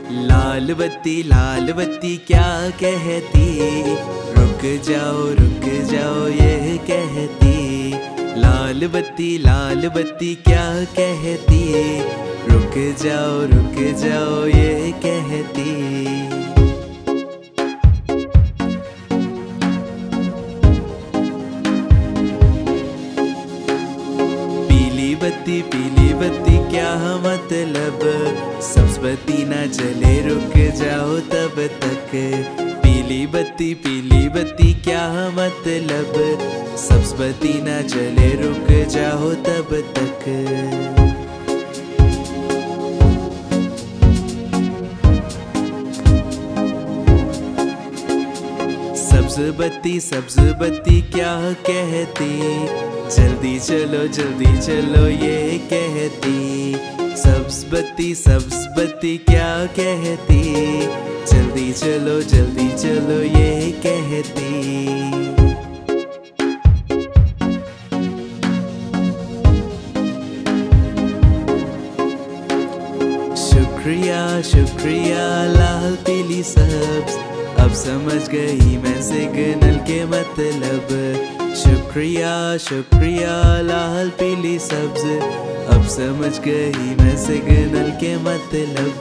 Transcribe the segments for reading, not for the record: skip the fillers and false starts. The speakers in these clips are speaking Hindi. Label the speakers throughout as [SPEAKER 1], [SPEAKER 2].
[SPEAKER 1] लाल बत्ती क्या कहती, रुक जाओ ये कहती। लाल बत्ती क्या कहती, रुक जाओ ये कहती। पीली बत्ती क्या मतलब, सब्ज बत्ती ना जले रुक जाओ तब तक। पीली बत्ती क्या मतलब, सब्ज बत्ती ना जले रुक जाओ तब तक। सब्ज बत्ती क्या कहती, जल्दी चलो ये कहती। सब्ज बत्ती क्या कहती, जल्दी चलो ये कहती। शुक्रिया लाल पीली सब्ज, अब समझ गई मैं सिग्नल के मतलब। शुक्रिया लाल पीली सब्ज, अब समझ गई मैं सिग्नल के मतलब।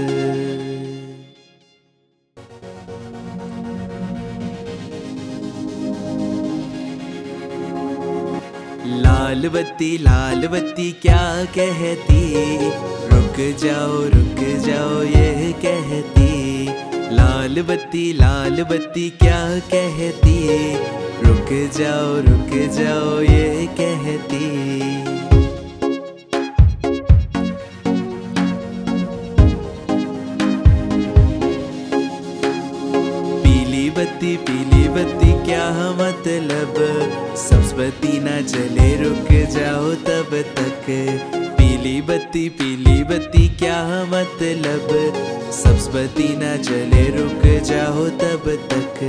[SPEAKER 1] लाल बत्ती क्या कहती, रुक जाओ ये कहती। लाल बत्ती क्या कहती, रुक जाओ ये कहती। पीली बत्ती क्या मतलब, सब्ज बत्ती ना जले रुक जाओ तब तक। पीली बत्ती क्या मतलब, सब्ज बत्ती ना जले रुक जाओ तब तक।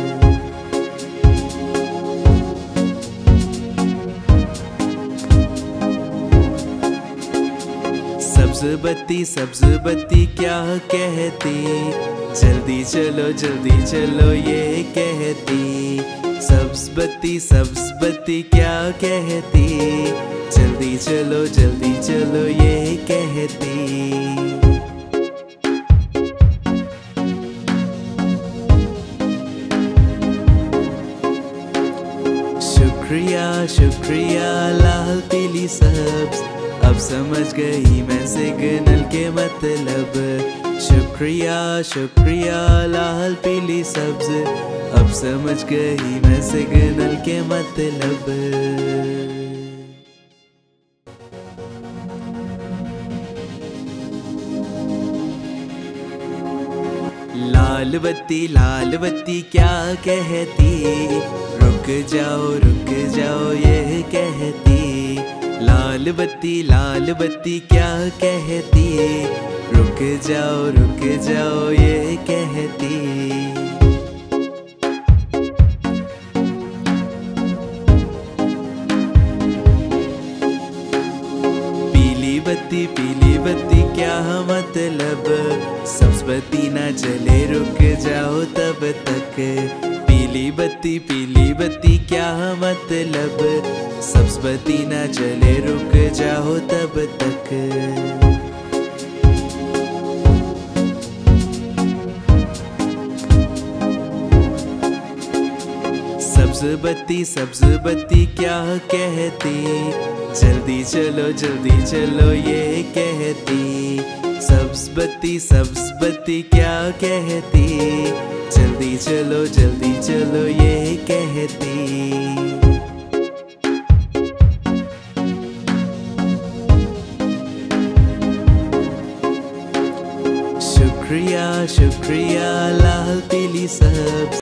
[SPEAKER 1] सब्ज बत्ती क्या कहती, जल्दी चलो ये कहती। सब्ज बत्ती क्या कहती, जल्दी चलो ये कहती। शुक्रिया लाल पीली सब्ज, अब समझ गई मैं सिग्नल के मतलब। शुक्रिया लाल पीली सब्ज, अब समझ गई मैं सिग्नल के मतलब। लाल बत्ती क्या कहती, रुक जाओ ये कहती। लाल बत्ती क्या कहती, रुक जाओ ये कहती। पीली बत्ती क्या मतलब, सब्ज बत्ती ना जले रुक जाओ तब तक। पीली बत्ती क्या मतलब, सब्ज बत्ती ना जले रुक जाओ तब तक। सब्ज बत्ती क्या कहती, जल्दी चलो ये कहती। सब्ज बत्ती क्या कहती, जल्दी चलो ये कहती। शुक्रिया लाल पीली सब्ज,